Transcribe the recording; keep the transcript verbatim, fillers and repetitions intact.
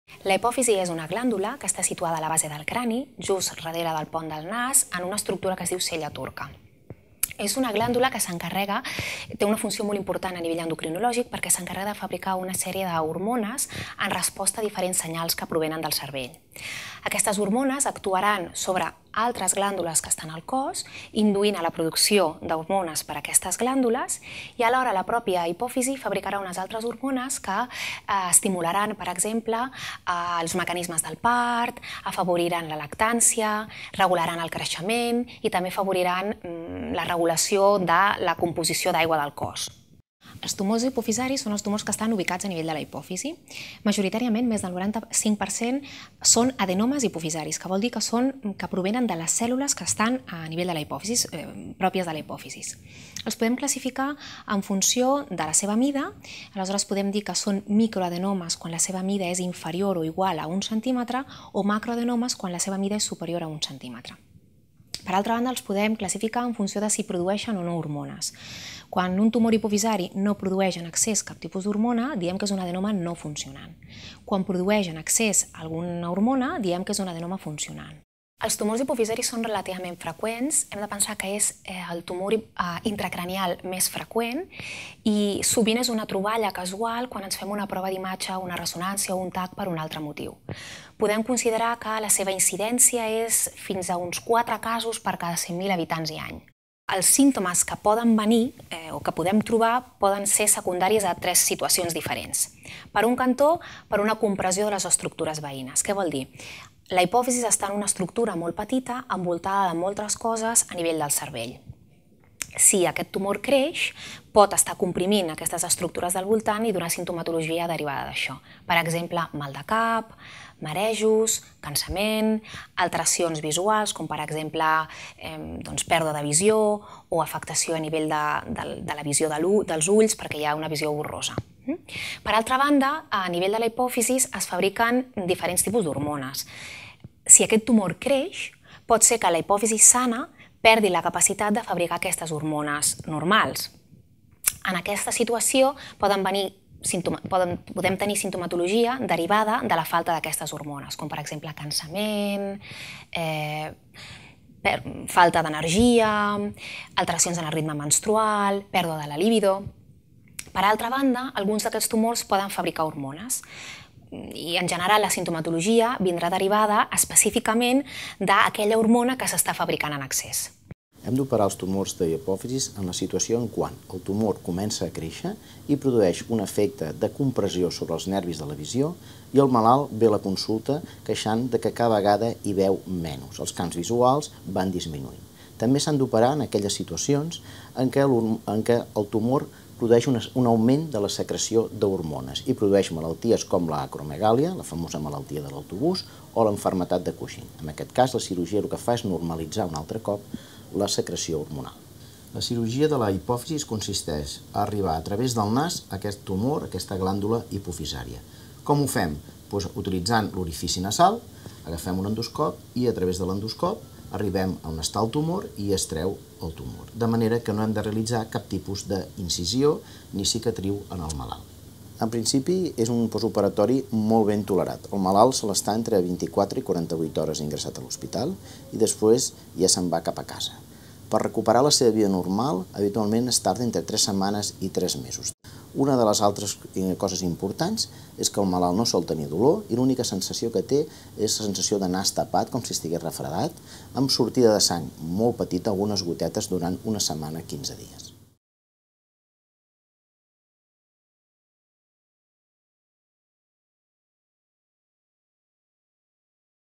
La hipòfisi és una glàndula que està situada a la base del crani, just darrere del pont del nas, en una estructura que es diu cella turca. És una glàndula que s'encarrega, té una funció molt important a nivell endocrinològic perquè s'encarrega de fabricar una sèrie d'hormones en resposta a diferents senyals que provenen del cervell. Aquestes hormones actuaran sobre altres glàndules que estan al cos, induint a la producció d'hormones per a aquestes glàndules, i alhora la pròpia hipòfisi fabricarà unes altres hormones que eh, estimularan, per exemple, eh, els mecanismes del part, afavoriran la lactància, regularan el creixement i també afavoriran mm, la regulació de la composició d'aigua del cos. Els tumors hipofisaris són els tumors que estan ubicats a nivell de la hipòfisi. Majoritàriament, més del noranta-cinc per cent són adenomes hipofisaris, que vol dir que, són, que provenen de les cèl·lules que estan a nivell de la hipòfisi, eh, pròpies de la hipòfisi. Els podem classificar en funció de la seva mida, aleshores podem dir que són microadenomes quan la seva mida és inferior o igual a un centímetre, o macroadenomes quan la seva mida és superior a un centímetre. Per altra banda, els podem classificar en funció de si produeixen o no hormones. Quan un tumor hipofisari no produeix en excés cap tipus d'hormona, diem que és un adenoma no funcionant. Quan produeix en excés alguna hormona, diem que és un adenoma funcionant. Els tumors hipofisaris són relativament freqüents. Hem de pensar que és el tumor intracranial més freqüent i sovint és una troballa casual quan ens fem una prova d'imatge, una ressonància o un tac per un altre motiu. Podem considerar que la seva incidència és fins a uns quatre casos per cada cent mil habitants i any. Els símptomes que poden venir eh, o que podem trobar poden ser secundaris a tres situacions diferents. Per un cantó, per una compressió de les estructures veïnes. Què vol dir? La hipòfisi està en una estructura molt petita, envoltada de moltes coses a nivell del cervell. Si aquest tumor creix, pot estar comprimint aquestes estructures del voltant i donar simptomatologia derivada d'això. Per exemple, mal de cap, marejos, cansament, alteracions visuals, com per exemple eh, doncs, pèrdua de visió o afectació a nivell de, de, de la visió de dels ulls perquè hi ha una visió borrosa. Per altra banda, a nivell de la hipòfisi es fabriquen diferents tipus d'hormones. Si aquest tumor creix, pot ser que la hipòfisi sana perdi la capacitat de fabricar aquestes hormones normals. En aquesta situació poden venir Poden, podem tenir simptomatologia derivada de la falta d'aquestes hormones, com per exemple cansament, eh, per, falta d'energia, alteracions en el ritme menstrual, pèrdua de la libido. Per altra banda, alguns d'aquests tumors poden fabricar hormones i en general la simptomatologia vindrà derivada específicament d'aquella hormona que s'està fabricant en excés. Hem d'operar els tumors de hipòfisi en la situació en quan el tumor comença a créixer i produeix un efecte de compressió sobre els nervis de la visió i el malalt ve a la consulta queixant de que cada vegada hi veu menys, els camps visuals van disminuint. També s'han d'operar en aquelles situacions en què el tumor produeix un augment de la secreció d'hormones i produeix malalties com l'acromegàlia, la famosa malaltia de l'autobús, o l'enfermetat de Cushing. En aquest cas, la cirurgia el que fa és normalitzar un altre cop la secreció hormonal. La cirurgia de la hipòfisi consisteix a arribar a través del nas a aquest tumor, aquesta glàndula hipofisària. Com ho fem? Doncs utilitzant l'orifici nasal, agafem un endoscop i a través de l'endoscop arribem a on està el tumor i es treu el tumor. De manera que no hem de realitzar cap tipus d'incisió ni cicatriu en el malalt. En principi és un postoperatori molt ben tolerat. El malalt se l'està entre vint-i-quatre i quaranta-vuit hores ingressat a l'hospital i després ja se'n va cap a casa. Per recuperar la seva vida normal, habitualment es tarda entre tres setmanes i tres mesos. Una de les altres coses importants és que el malalt no sol tenir dolor i l'única sensació que té és la sensació de nas tapat, com si estigués refredat, amb sortida de sang molt petita, algunes gotetes durant una setmana, quinze dies.